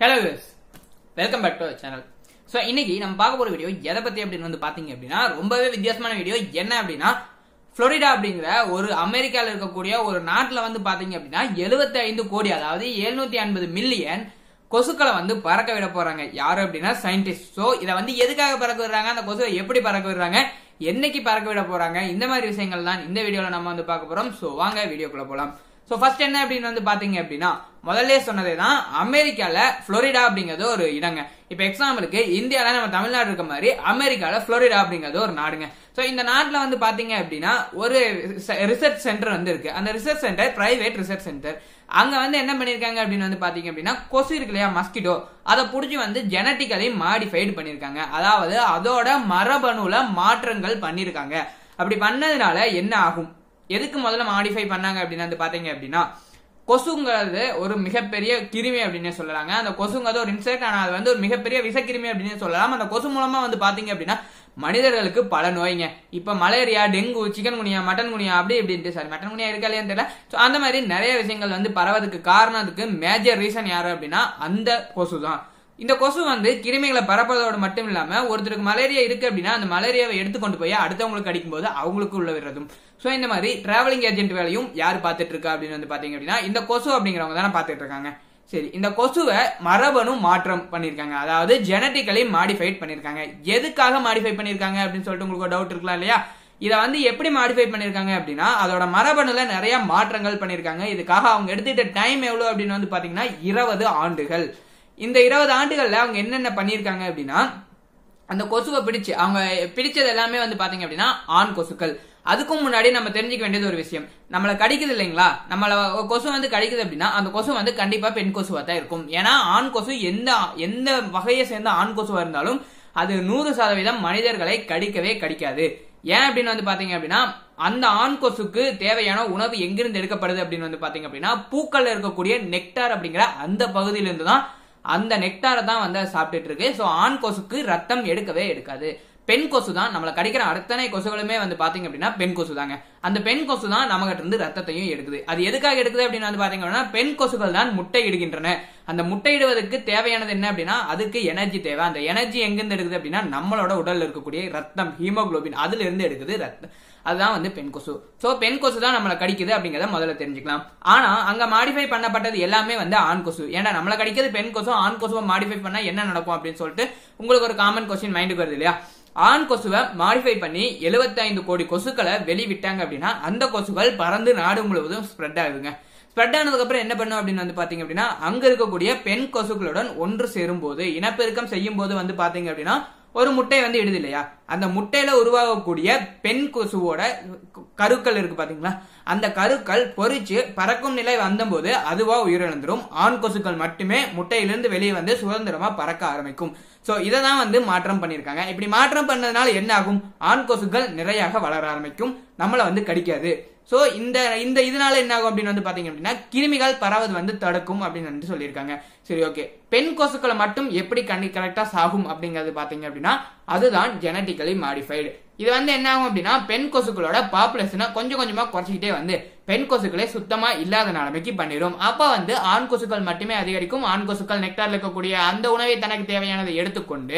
Hello guys, welcome back to our channel. So இன்னைக்கு நம்ம பார்க்க போற வீடியோ எதை பத்தி அப்படின்னு வந்து பாத்தீங்க அப்படின்னா ரொம்பவே வித்தியாசமான வீடியோ. என்ன அப்படின்னா புளோரிடா அப்படிங்கிற ஒரு அமெரிக்கால இருக்கக்கூடிய ஒரு நாட்டுல வந்து பாத்தீங்க அப்படின்னா 75 கோடி அதாவது 750 மில்லியன் கொசுக்களை வந்து பறக்க விட போறாங்க. யாரு அப்படின்னா சயின்டிஸ்ட். சோ இதை வந்து எதுக்காக பறக்க விடுறாங்க, அந்த கொசுவை எப்படி பறக்க விடுறாங்க, என்னைக்கு பறக்க விட போறாங்க, இந்த மாதிரி விஷயங்கள் தான் இந்த வீடியோல நம்ம வந்து பார்க்க போறோம். சோ வாங்க வீடியோக்குள்ள போலாம். சோ ஃபர்ஸ்ட் என்ன அப்படின்னு வந்து பாத்தீங்க அப்படின்னா முதல்ல சொன்னதேதான், அமெரிக்கால புளோரிடா அப்படிங்கிறது ஒரு இடங்க. இப்ப எக்ஸாம்பிளுக்கு இந்தியால நம்ம தமிழ்நாடு இருக்க மாதிரி அமெரிக்கால புளோரிடா அப்படிங்கிறது ஒரு நாடுங்க. சோ இந்த நாட்டுல வந்து பாத்தீங்க அப்படின்னா ஒரு ரிசர்ச் சென்டர் வந்து இருக்கு. அந்த research center private research center. அங்க வந்து என்ன பண்ணிருக்காங்க அப்படின்னு வந்து பாத்தீங்க அப்படின்னா கொசு இருக்கு இல்லையா, மஸ்கிட்டோ, அதை புடிச்சு வந்து ஜெனட்டிக்கலி மாடிஃபைடு பண்ணிருக்காங்க. அதாவது அதோட மரபணுல மாற்றங்கள் பண்ணிருக்காங்க. அப்படி பண்ணதுனால என்ன ஆகும், எதுக்கு முதல்ல மாடிஃபை பண்ணாங்க அப்படின்னு வந்து பாத்தீங்க அப்படின்னா கொசுங்கிறது ஒரு மிகப்பெரிய கிருமி அப்படின்னு சொல்லலாங்க. அந்த கொசுங்கிறது ஒரு இன்செக்ட், ஆனா அது வந்து ஒரு மிகப்பெரிய விஷக்கிருமி அப்படின்னு சொல்லலாம். அந்த கொசு மூலமா வந்து பாத்தீங்க அப்படின்னா மனிதர்களுக்கு பல நோய்ங்க. இப்ப மலேரியா, டெங்கு, சிக்கன் குனியா, மட்டன் குனியா அப்படி இப்படின்ட்டு, சாரி மட்டன் குனியா இருக்கா இல்லையான்னு தெரியல. சோ அந்த மாதிரி நிறைய விஷயங்கள் வந்து பரவதுக்கு காரணம், அதுக்கு மேஜர் ரீசன் யாரு அப்படின்னா அந்த கொசு தான். இந்த கொசு வந்து கிருமிகளை பரப்பதோடு மட்டும் இல்லாம ஒருத்தருக்கு மலேரியா இருக்கு அப்படின்னா அந்த மலேரியாவை எடுத்துக்கொண்டு போய் அடுத்தவங்களுக்கு அடிக்கும் போது அவங்களுக்கு உள்ள விடுறதும். சோ இந்த மாதிரி டிராவலிங் ஏஜென்ட் வேலையும் யாரு பாத்துட்டு இருக்கா அப்படின்னு வந்து பாத்தீங்க அப்படின்னா இந்த கொசு அப்படிங்கிறவங்க தானே பாத்துட்டு இருக்காங்க. சரி, இந்த கொசுவை மரபணு மாற்றம் பண்ணிருக்காங்க, அதாவது ஜெனட்டிக்கலி மாடிஃபைட் பண்ணிருக்காங்க. எதுக்காக மாடிஃபை பண்ணிருக்காங்க அப்படின்னு சொல்லிட்டு உங்களுக்கு டவுட் இருக்கலாம் இல்லையா. இதை வந்து எப்படி மாடிஃபை பண்ணிருக்காங்க அப்படின்னா அதோட மரபணுல நிறைய மாற்றங்கள் பண்ணிருக்காங்க. இதுக்காக அவங்க எடுத்துக்கிட்ட டைம் எவ்வளவு அப்படின்னு வந்து பாத்தீங்கன்னா 20 ஆண்டுகள். இந்த 20 ஆண்டுகள்ல அவங்க என்னென்ன பண்ணிருக்காங்க அப்படின்னா அந்த கொசுவை பிடிச்சு அவங்க பிடிச்சது எல்லாமே வந்து பாத்தீங்க அப்படின்னா ஆண் கொசுக்கள். அதுக்கும் முன்னாடி நம்ம தெரிஞ்சுக்க வேண்டியது ஒரு விஷயம், நம்மள கடிக்குது இல்லைங்களா, நம்மள கொசு வந்து கடிக்குது அப்படின்னா அந்த கொசு வந்து கண்டிப்பா பெண் கொசுவா தான் இருக்கும். ஏன்னா ஆண் கொசு எந்த வகையை சேர்ந்த ஆண் கொசுவா இருந்தாலும் அது 100% மனிதர்களை கடிக்கவே கடிக்காது. ஏன் அப்படின்னு வந்து பாத்தீங்க அப்படின்னா அந்த ஆண் கொசுக்கு தேவையான உணவு எங்கிருந்து எடுக்கப்படுது அப்படின்னு வந்து பாத்தீங்க அப்படின்னா பூக்கள்ல இருக்கக்கூடிய நெக்டார் அப்படிங்கிற அந்த பகுதியிலிருந்து தான். அந்த நெக்டாரை தான் வந்து சாப்பிட்டுட்டு இருக்கு. சோ ஆண் கொசுக்கு ரத்தம் எடுக்கவே எடுக்காது. பெண் கொசு தான் நம்மளை கடிக்கிற அத்தனை கொசுகளுமே வந்து பாத்தீங்க அப்படின்னா பெண் கொசு தாங்க. அந்த பெண் கொசு தான் நம்ம கிட்ட இருந்து ரத்தத்தையும் எடுக்குது. அது எதுக்காக எடுக்குது அப்படின்னு வந்து பாத்தீங்க அப்படின்னா பெண் கொசுகள் தான் முட்டை இடுகின்றன. அந்த முட்டை இடுவதற்கு தேவையானது என்ன அப்படின்னா அதுக்கு எனர்ஜி தேவை. அந்த எனர்ஜி எங்கிருந்து எடுக்குது அப்படின்னா நம்மளோட உடல்ல இருக்கக்கூடிய ரத்தம், ஹீமோகுளோபின், அதுல இருந்து எடுக்குது ரத்தம். அதுதான் வந்து பெண் கொசு. சோ பெண் கொசு தான் நம்மளை கடிக்குது அப்படிங்கறத முதல்ல தெரிஞ்சுக்கலாம். ஆனா அங்க மாடிஃபை பண்ணப்பட்டது எல்லாமே வந்து ஆண் கொசு. ஏன்னா நம்மளை கடிக்கிறது பெண் கொசு, ஆண் கொசுவை மாடிஃபை பண்ணா என்ன நடக்கும் அப்படின்னு சொல்லிட்டு உங்களுக்கு ஒரு காமன் கொஸ்டின் மைண்டுக்கு வருது இல்லையா. ஆண் கொசுவை மாடிஃபை பண்ணி 75 கோடி கொசுக்களை வெளிவிட்டாங்க அப்படின்னா அந்த கொசுகள் பறந்து நாடு முழுவதும் ஸ்ப்ரெட் ஆகுதுங்க. ஸ்ப்ரெட் ஆனதுக்கு அப்புறம் என்ன பண்ணும் அப்படின்னு வந்து பாத்தீங்க அப்படின்னா அங்க இருக்கக்கூடிய பெண் கொசுக்களுடன் ஒன்று சேரும் போது, இனப்பெருக்கம் செய்யும் போது வந்து பாத்தீங்க அப்படின்னா ஒரு முட்டை வந்து இடுது இல்லையா, அந்த முட்டையில உருவாகக்கூடிய பெண் கொசுவோட கருக்கள் இருக்கு பாத்தீங்களா, அந்த கருக்கள் பொறிச்சு பறக்கும் நிலை வந்தபோது அதுவா உயிரிழந்துரும். ஆண் கொசுக்கள் மட்டுமே முட்டையிலிருந்து வெளியே வந்து சுதந்திரமா பறக்க ஆரம்பிக்கும். சோ இததான் வந்து மாற்றம் பண்ணிருக்காங்க. இப்படி மாற்றம் பண்ணதுனால என்ன ஆகும், ஆண் கொசுக்கள் நிறைய வளர ஆரம்பிக்கும், நம்மள வந்து கடிக்காது. சோ இந்த இதனால என்ன ஆகும் அப்படின்னு வந்து பாத்தீங்க அப்படின்னா கிருமிகள் பரவது வந்து தடுக்கும் அப்படின்னு வந்து சொல்லியிருக்காங்க. சரி, ஓகே, பெண் கொசுக்களை மட்டும் எப்படி கரெக்டா சாகும் அப்படிங்கறது பாத்தீங்க அப்படின்னா அதுதான் ஜெனட்டிக்கலி மாடிஃபைடு. இது வந்து என்ன ஆகும் அப்படின்னா பெண் கொசுக்களோட பாப்புலேஷனை கொஞ்சம் கொஞ்சமா குறைச்சிக்கிட்டே வந்து பெண் கொசுக்களே சுத்தமா இல்லாத நிலைமைக்கு பண்ணிடும். அப்ப வந்து ஆண் கொசுக்கள் மட்டுமே அதிகரிக்கும். ஆண் கொசுக்கள் நெக்டார்ல இருக்கக்கூடிய அந்த உணவை தனக்கு தேவையானதை எடுத்துக்கொண்டு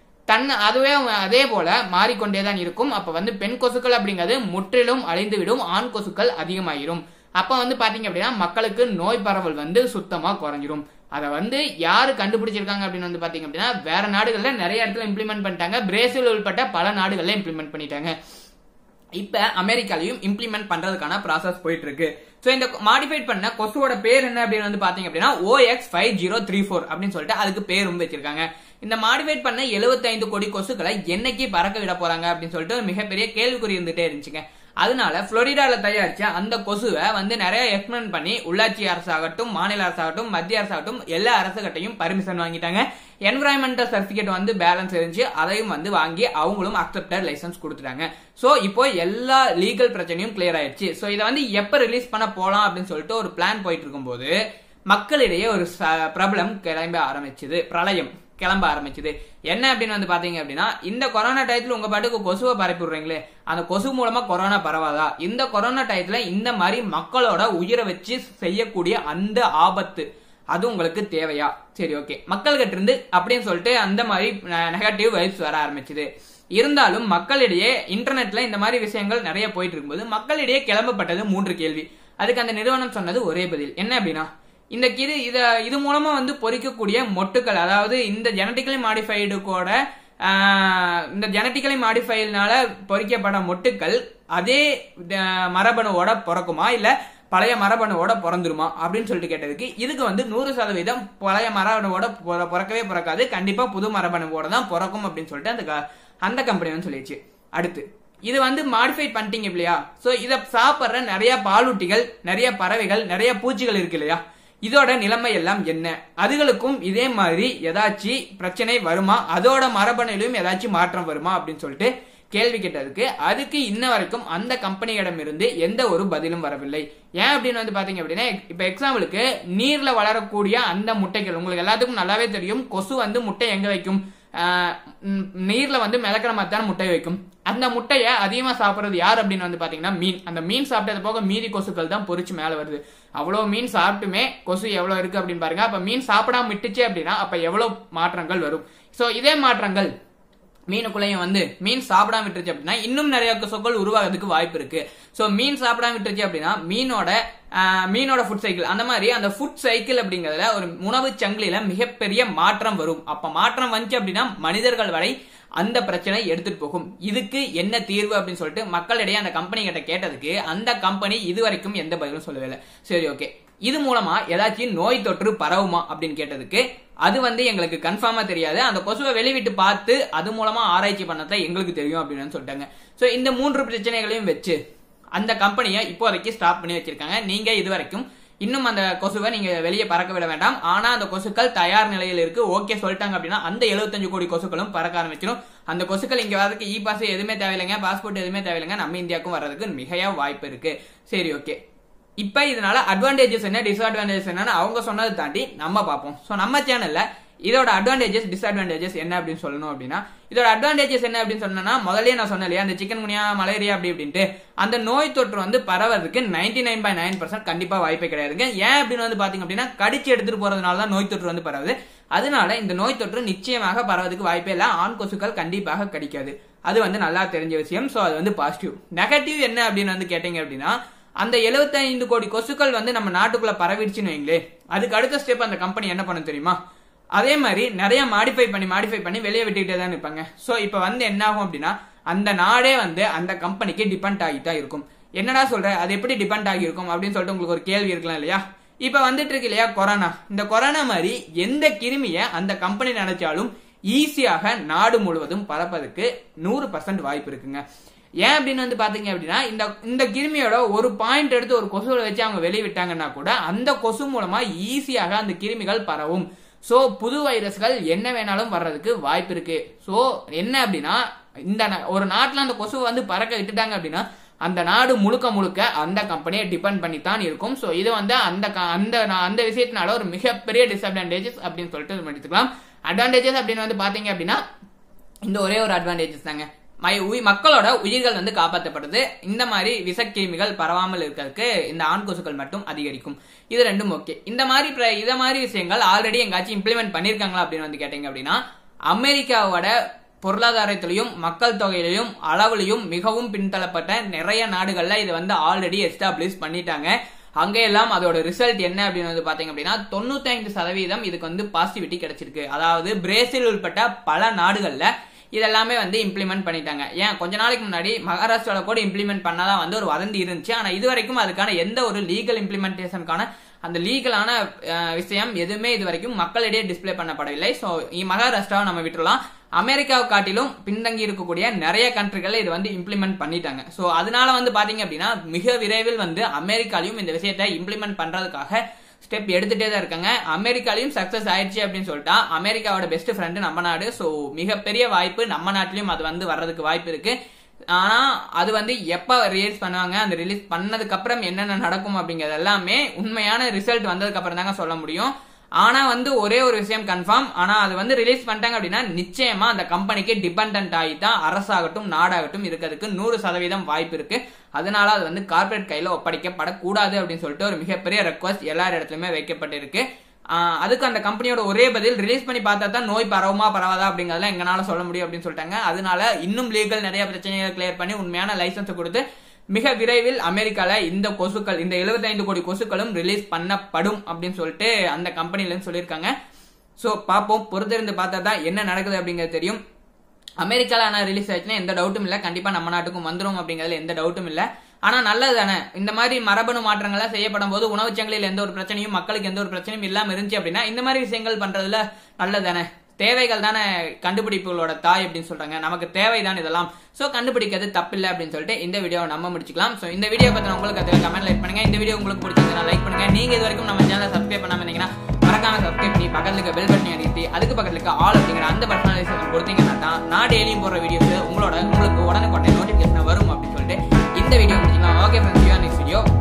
அதுவே அதே போல மாறிக்கொண்டேதான் இருக்கும். அப்ப வந்து பெண் கொசுக்கள் அப்படிங்கிறது முற்றிலும் அழிந்து விடும், ஆண் கொசுக்கள் அதிகமாயிரும். அப்ப வந்து பாத்தீங்க அப்படின்னா மக்களுக்கு நோய் பரவல் வந்து சுத்தமா குறைஞ்சிரும். அதை வந்து யாரு கண்டுபிடிச்சிருக்காங்க அப்படின்னு வந்து பாத்தீங்க அப்படின்னா வேற நாடுகள்ல நிறைய இடத்துல இம்ப்ளிமெண்ட் பண்ணிட்டாங்க. பிரேசில் உள்பட்ட பல நாடுகள்ல இம்ப்ளிமெண்ட் பண்ணிட்டாங்க. இப்ப அமெரிக்காலையும் இம்ப்ளிமெண்ட் பண்றதுக்கான ப்ராசஸ் போயிட்டு இருக்கு. சோ இந்த மாடிஃபைட் பண்ண கொசுவோட பேர் என்ன அப்படின்னு வந்து பாத்தீங்க அப்படின்னா OX5034 அப்படின்னு சொல்லிட்டு அதுக்கு பேரும் வச்சிருக்காங்க. இந்த மாடிஃபைட் பண்ண 75 கோடி கொசுக்களை என்னைக்கு பறக்க விட போறாங்க அப்படின்னு சொல்லிட்டு மிகப்பெரிய கேள்விக்குறி இருந்துட்டே இருந்துச்சுங்க. அதனால புளோரிடால தயாரிச்ச அந்த கொசுவை வந்து நிறைய எக்ஸ்பிளைன் பண்ணி உள்ளாட்சி அரசாகட்டும், மாநில அரசாகட்டும், மத்திய அரசாகட்டும் எல்லா அரசுகிட்டையும் பர்மிஷன் வாங்கிட்டாங்க. என்விரான்மெண்டல் சர்டிபிகேட் வந்து பேலன்ஸ் இருந்துச்சு, அதையும் வந்து வாங்கி அவங்களும் அக்செப்டட் லைசன்ஸ் கொடுத்துட்டாங்க. சோ இப்போ எல்லா லீகல் பிரச்சனையும் கிளியர் ஆயிடுச்சு. சோ இதை வந்து எப்ப ரிலீஸ் பண்ண போலாம் அப்படின்னு சொல்லிட்டு ஒரு பிளான் போயிட்டு இருக்கும் போது மக்களிடையே ஒரு பிரபலம் பிரளயம் கிளம்ப ஆரம்பிச்சது. என்ன அப்படின்னு வந்து பாத்தீங்க அப்படின்னா இந்த கொரோனா டயத்துல உங்க பாட்டுக்கு கொசுவை பரப்பி விடுறீங்களே, அந்த கொசு மூலமா கொரோனா பரவாதா, இந்த கொரோனா டயத்துல இந்த மாதிரி மக்களோட உயிரை வச்சு செய்யக்கூடிய அந்த ஆபத்து அது உங்களுக்கு தேவையா? சரி, ஓகே, மக்கள்கிட்ட இருந்து அப்படின்னு சொல்லிட்டு அந்த மாதிரி நெகட்டிவ் வைப்ஸ் வர ஆரம்பிச்சுது. இருந்தாலும் மக்களிடையே இன்டர்நெட்ல இந்த மாதிரி விஷயங்கள் நிறைய போயிட்டு இருக்கும்போது மக்களிடையே கிளம்பப்பட்டது 3 கேள்வி. அதுக்கு அந்த நிறுவனம் சொன்னது ஒரே பதில். என்ன அப்படின்னா, இது மூலமா வந்து பொறிக்கக்கூடிய மொட்டுக்கள், அதாவது இந்த ஜெனட்டிக்கலி மாடிஃபைடு கூட இந்த ஜெனட்டிக்கலி மாடிஃபைடுனால பொறிக்கப்பட்ட மொட்டுக்கள் அதே மரபணுவோட பிறக்குமா இல்ல பழைய மரபணுவோட பிறந்துருமா அப்படின்னு சொல்லிட்டு கேட்டதுக்கு, இதுக்கு வந்து 100% பழைய மரபணுவோட பிறக்கவே பிறக்காது, கண்டிப்பா புது மரபணுவோட தான் பிறக்கும் அப்படின்னு சொல்லிட்டு அந்த கம்பெனி வந்து சொல்லிடுச்சு. அடுத்து, இது வந்து மாடிஃபை பண்ணிட்டீங்க இல்லையா, சோ இத சாப்பிடுற நிறைய பாலூட்டிகள், நிறைய பறவைகள், நிறைய பூச்சிகள் இருக்கு இல்லையா, இதோட நிலைமை எல்லாம் என்ன? அதுகளுக்கும் இதே மாதிரி ஏதாச்சும் பிரச்சனை வருமா? அதோட மரபணுலையும் ஏதாச்சும் மாற்றம் வருமா அப்படின்னு சொல்லிட்டு கேள்வி கேட்டதுக்கு, அதுக்கு இன்ன வரைக்கும் அந்த கம்பெனியிடம் இருந்து எந்த ஒரு பதிலும் வரவில்லை. ஏன் அப்படின்னு வந்து பாத்தீங்க அப்படின்னா, இப்ப எக்ஸாம்பிளுக்கு நீர்ல வளரக்கூடிய அந்த முட்டைகள், உங்களுக்கு எல்லாத்துக்கும் நல்லாவே தெரியும், கொசு வந்து முட்டை எங்க வைக்கும்? நீர்ல வந்து மிதக்கிற மாதிரி தான் முட்டை வைக்கும். அந்த முட்டையை அதிகமா சாப்பிடுறது யார் அப்படின்னு வந்து பாத்தீங்கன்னா மீன். அந்த மீன் சாப்பிட்டது போக மீதி கொசுக்கள் தான் பொறிச்சு மேல வருது. அவ்வளவு மீன் சாப்பிட்டுமே கொசு எவ்வளவு இருக்கு அப்படின்னு பாருங்க. அப்ப மீன் சாப்பிடாம விட்டுச்சு அப்படின்னா அப்ப எவ்வளவு மாற்றங்கள் வரும். சோ இதே மாற்றங்கள் மீனுக்குள்ளையும் வந்து மீன் சாப்பிடாம விட்டுருச்சு அப்படின்னா இன்னும் நிறைய கொசுக்கள் உருவாகிறதுக்கு வாய்ப்பு இருக்கு. சோ மீன் சாப்பிடாம விட்டுருச்சு அப்படின்னா மீனோட ஃபுட் சைக்கிள், அந்த மாதிரி அந்த ஃபுட் சைக்கிள் அப்படிங்கறதுல ஒரு உணவு சங்கிலியில மிகப்பெரிய மாற்றம் வரும். அப்ப மாற்றம் வந்துச்சு அப்படின்னா மனிதர்கள் வரை அந்த பிரச்சனை எடுத்துட்டு போகும். இதுக்கு என்ன தீர்வு அப்படின்னு சொல்லிட்டு மக்களிடையே அந்த கம்பெனி கிட்ட கேட்டதுக்கு, அந்த கம்பெனி இதுவரைக்கும் எந்த பதிலும் சொல்லவே இல்லை. சரி, ஓகே, இது மூலமா ஏதாச்சும் நோய் தொற்று பரவுமா அப்படின்னு கேட்டதுக்கு, அது வந்து எங்களுக்கு கன்ஃபார்மா தெரியாது, அந்த கொசுவை வெளிவிட்டு பார்த்து அது மூலமா ஆராய்ச்சி பண்ணதான் எங்களுக்கு தெரியும் அப்படின்னு சொல்லிட்டாங்க. சோ இந்த 3 பிரச்சனைகளையும் வச்சு அந்த கம்பெனியை இப்போதைக்கு ஸ்டாப் பண்ணி வச்சிருக்காங்க. நீங்க இதுவரைக்கும் இன்னும் அந்த கொசுவை நீங்க வெளியே பறக்க விட வேண்டாம். ஆனா அந்த கொசுக்கள் தயார் நிலையில் இருக்கு, ஓகே சொல்லிட்டாங்க அப்படின்னா அந்த 75 கோடி கொசுக்களும் பறக்க ஆரம்பிச்சிடும். அந்த கொசுக்கள் இங்க வரதுக்கு பாஸ் எதுவுமே தேவையில்லைங்க, பாஸ்போர்ட் எதுவுமே தேவையில்லைங்க, நம்ம இந்தியாவுக்கும் வர்றதுக்கு மிகையா வாய்ப்பு இருக்கு. சரி, ஓகே, இப்ப இதனால அட்வான்டேஜஸ் என்ன, டிஸ்அட்வான்டேஜஸ் என்னன்னு அவங்க சொன்னதை தாண்டி நம்ம பார்ப்போம். சோ நம்ம சேனல்ல இதோட அட்வான்டேஜஸ் டிஸ்அட்வான்டேஜஸ் என்ன அப்படின்னு சொல்லணும் அப்படின்னா, இதோட அட்வான்டேஜஸ் என்ன அப்படின்னு சொன்னா, முதல்ல நான் சொன்னேன் இல்லையா, அந்த சிக்கன் குனியா மலேரியா அப்படி அப்படின்ட்டு அந்த நோய் தொற்று வந்து பரவறதுக்கு 99.9% கண்டிப்பா வாய்ப்பே கிடையாதுங்க. ஏன் அப்படின்னு வந்து பாத்தீங்க அப்படின்னா, கடிச்சு எடுத்துட்டு போறதுனால தான் நோய் தொற்று வந்து பரவுது. அதனால இந்த நோய் தொற்று நிச்சயமாக பரவதுக்கு வாய்ப்பே இல்லை. ஆண் கொசுக்கள் கண்டிப்பாக கடிக்காது. அது வந்து நல்லா தெரிஞ்ச விஷயம். சோ அது வந்து பாசிட்டிவ். நெகட்டிவ் என்ன அப்படின்னு வந்து கேட்டீங்க அப்படின்னா, அந்த 75 கோடி கொசுக்கள் வந்து நம்ம நாட்டுக்குள்ள பரவிடுச்சுன்னு வைங்களே, அதுக்கு அடுத்த ஸ்டெப் அந்த கம்பெனி என்ன பண்ண தெரியுமா, அதே மாதிரி நிறைய மாடிஃபை பண்ணி வெளியே விட்டுக்கிட்டே தான் இருப்பாங்க. சோ இப்ப வந்து என்ன ஆகும் அப்படின்னா, அந்த நாடே வந்து அந்த கம்பெனிக்கு டிபெண்ட் ஆகிதான் இருக்கும். என்னடா சொல்ற, அது எப்படி டிபெண்ட் ஆகி இருக்கும் அப்படின்னு சொல்லிட்டு உங்களுக்கு ஒரு கேள்வி இருக்கலாம் இல்லையா. இப்ப வந்துட்டு இருக்கு இல்லையா கொரோனா, இந்த கொரோனா மாதிரி எந்த கிருமியை அந்த கம்பெனி நினைச்சாலும் ஈஸியாக நாடு முழுவதும் பரப்பதுக்கு 100% வாய்ப்பு இருக்குங்க. ஏன் அப்படின்னு வந்து பாத்தீங்க அப்படின்னா, இந்த கிருமியோட ஒரு பாயிண்ட் எடுத்து ஒரு கொசுவை வச்சு அவங்க வெளிவிட்டாங்கன்னா கூட அந்த கொசு மூலமா ஈஸியாக அந்த கிருமிகள் பரவும். சோ புது வைரஸ்கள் என்ன வேணாலும் வர்றதுக்கு வாய்ப்பு இருக்கு. சோ என்ன அப்படின்னா, இந்த ஒரு நாட்டுல அந்த கொசுவை வந்து பறக்க விட்டுட்டாங்க அப்படின்னா அந்த நாடு முழுக்க அந்த கம்பெனியை டிபெண்ட் பண்ணி தான் இருக்கும். சோ இது வந்து அந்த விஷயத்தினால ஒரு மிகப்பெரிய டிஸ்அட்வான்டேஜஸ் அப்படின்னு சொல்லிட்டு எடுத்துக்கலாம். அட்வான்டேஜஸ் அப்படின்னு வந்து பாத்தீங்க அப்படின்னா இந்த ஒரே ஒரு அட்வான்டேஜஸ் தாங்க, மக்களோட உயிர்கள் வந்து காப்பாற்றப்படுது. இந்த மாதிரி விஷக்கிருமிகள் பரவாமல் இருக்கிறதுக்கு இந்த ஆண் கொசுக்கள் மட்டும் அதிகரிக்கும். இது ரெண்டும் ஓகே. இந்த மாதிரி விஷயங்கள் ஆல்ரெடி எங்காச்சும் இம்ப்ளிமெண்ட் பண்ணிருக்காங்களா அப்படின்னு வந்து கேட்டீங்க அப்படின்னா, அமெரிக்காவோட பொருளாதாரத்திலையும் மக்கள் தொகையிலையும் அளவுலையும் மிகவும் பின்தள்ளப்பட்ட நிறைய நாடுகள்ல இது வந்து ஆல்ரெடி எஸ்டாப்ளிஷ் பண்ணிட்டாங்க. அங்கெல்லாம் அதோட ரிசல்ட் என்ன அப்படின்னு வந்து பாத்தீங்க அப்படின்னா 95% இதுக்கு வந்து பாசிட்டிவிட்டி கிடைச்சிருக்கு. அதாவது பிரேசில் உள்பட்ட பல நாடுகள்ல இதெல்லாமே வந்து இம்ப்ளிமெண்ட் பண்ணிட்டாங்க. ஏன் கொஞ்ச நாளைக்கு முன்னாடி மகாராஷ்டிரால கூட இம்ப்ளிமெண்ட் பண்ணாதான் வந்து ஒரு வதந்தி இருந்துச்சு. ஆனா இது வரைக்கும் அதுக்கான எந்த ஒரு லீகல் இம்ப்ளிமெண்டேஷனுக்கான அந்த லீகலான விஷயம் எதுவுமே இது வரைக்கும் மக்களிடையே டிஸ்பிளே பண்ணப்படவில்லை. சோ மகாராஷ்டிராவை நம்ம விட்டுறலாம். அமெரிக்காவை காட்டிலும் பின்தங்கி இருக்கக்கூடிய நிறைய கண்ட்ரிகள் இது வந்து இம்ப்ளிமெண்ட் பண்ணிட்டாங்க. சோ அதனால வந்து பாத்தீங்க அப்படின்னா மிக விரைவில் வந்து அமெரிக்காலையும் இந்த விஷயத்தை இம்ப்ளிமெண்ட் பண்றதுக்காக ஸ்டெப் எடுத்துட்டே தான் இருக்காங்க. அமெரிக்காலையும் சக்சஸ் ஆயிடுச்சு அப்படின்னு சொல்லிட்டா அமெரிக்காவோட பெஸ்ட் ஃப்ரெண்ட் நம்ம நாடு. சோ மிகப்பெரிய வாய்ப்பு நம்ம நாட்டிலையும் அது வந்து வர்றதுக்கு வாய்ப்பு இருக்கு. ஆனா அது வந்து எப்ப ரிலீஸ் பண்ணுவாங்க, அந்த ரிலீஸ் பண்ணதுக்கு அப்புறம் என்னென்ன நடக்கும் அப்படிங்கறது எல்லாமே உண்மையான ரிசல்ட் வந்ததுக்கு அப்புறம் தாங்க சொல்ல முடியும். ஆனா வந்து ஒரே ஒரு விஷயம் கன்ஃபார்ம், ஆனா அது வந்து ரிலீஸ் பண்ணிட்டாங்க அப்படின்னா நிச்சயமா அந்த கம்பெனிக்கு டிபெண்டன்ட் ஆகிதான் அரசாகட்டும் நாடாகட்டும் இருக்கிறதுக்கு 100% வாய்ப்பு இருக்கு. அதனால அது வந்து கார்பரேட் கையில ஒப்படைக்கப்படக்கூடாது அப்படின்னு சொல்லிட்டு ஒரு மிகப்பெரிய ரெக்வஸ்ட் எல்லார் இடத்துலயுமே வைக்கப்பட்டிருக்கு. அதுக்கு அந்த கம்பெனியோட ஒரே பதில் ரிலீஸ் பண்ணி பார்த்தா தான் நோய் பரவுமா பரவாதா அப்படிங்கறதெல்லாம் எங்களால சொல்ல முடியும் அப்படின்னு சொல்லிட்டாங்க. அதனால இன்னும் லீகல் நிறைய பிரச்சனைகளை கிளியர் பண்ணி உண்மையான லைசன்ஸ் கொடுத்து மிக விரைவில் அமெரிக்கால இந்த கொசுக்கள், இந்த 75 கோடி கொசுக்களும் ரிலீஸ் பண்ணப்படும் அப்படின்னு சொல்லிட்டு அந்த கம்பெனில இருந்து சொல்லியிருக்காங்க. சோ பாப்போம், பொறுத்திருந்து பார்த்தா தான் என்ன நடக்குது அப்படிங்கிறது தெரியும். அமெரிக்கால ஆனா ரிலீஸ் ஆயிடுச்சுன்னா எந்த டவுட்டும் இல்ல, கண்டிப்பா நம்ம நாட்டுக்கும் வந்துரும் அப்படிங்கறதுல எந்த டவுட்டும் இல்ல. ஆனா நல்லது தானே, இந்த மாதிரி மரபணு மாற்றங்கள்லாம் செய்யப்படும் போது உணவுச்சங்கிலியில் எந்த ஒரு பிரச்சனையும் மக்களுக்கு எந்த ஒரு பிரச்சனையும் இல்லாம இருந்துச்சு அப்படின்னா இந்த மாதிரி விஷயங்கள் பண்றதுல நல்லது தானே. தேவைகள் தானே கண்டுபிடிப்புகளோட தாய் அப்படின்னு சொல்றாங்க, நமக்கு தேவைதான் இதெல்லாம். சோ கண்டுபிடிக்கிறது தப்பில்லை அப்படின்னு சொல்லிட்டு இந்த வீடியோவை நம்ம முடிச்சுக்கலாம். சோ இந்த வீடியோ பத்தி உங்களுக்கு அதில் கமெண்ட் லைக் பண்ணுங்க. இந்த வீடியோ உங்களுக்கு பிடிச்சிருந்தா லைக் பண்ணுங்க. நீங்க இது வரைக்கும் நம்ம சேனலை சப்ஸ்கிரைப் பண்ணாம இருந்தீங்கன்னா மறக்காம சப்ஸ்கிரைப் பண்ணி பக்கத்துல இருக்க பெல் பட்டனை அழுத்தி அதுக்கு பக்கத்துல இருக்க ஆல் அப்படிங்கிற அந்த பர்சனலைசேஷன் கொடுத்தீங்கன்னா தான் நான் டெய்லியும் போடுற வீடியோஸ் உங்களுக்கு உடனுக்குடனே நோட்டிபிகேஷன் வரும் அப்படின்னு சொல்லிட்டு இந்த வீடியோ முடிச்சுக்கலாம். Okay friends, next video.